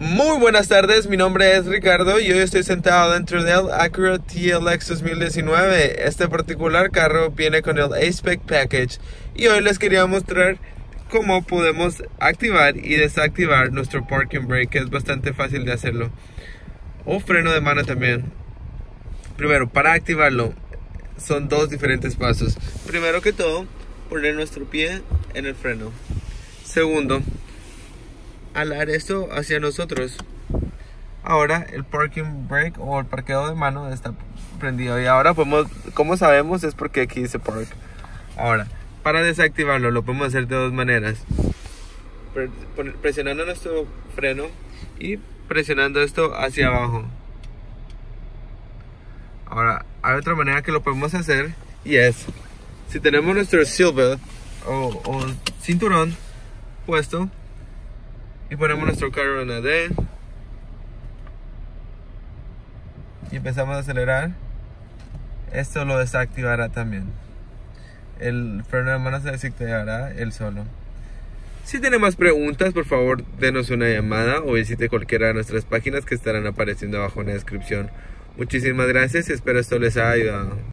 Muy buenas tardes, mi nombre es Ricardo y hoy estoy sentado dentro del Acura TLX 2019. Este particular carro viene con el A-Spec Package y hoy les quería mostrar cómo podemos activar y desactivar nuestro Parking Brake, que es bastante fácil de hacerlo, o freno de mano también. Primero, para activarlo son dos diferentes pasos. Primero que todo, poner nuestro pie en el freno. Segundo, alar esto hacia nosotros. Ahora el parking brake o el parqueo de mano está prendido y ahora podemos, como sabemos, es porque aquí dice park. Ahora, para desactivarlo lo podemos hacer de dos maneras: presionando nuestro freno y presionando esto hacia abajo. Ahora, hay otra manera que lo podemos hacer, y es, si tenemos nuestro seatbelt o cinturón puesto y ponemos nuestro carro en la D y empezamos a acelerar, esto lo desactivará también. El freno de mano se desactivará él solo. Si tiene más preguntas, por favor denos una llamada o visite cualquiera de nuestras páginas que estarán apareciendo abajo en la descripción. Muchísimas gracias y espero esto les haya ayudado.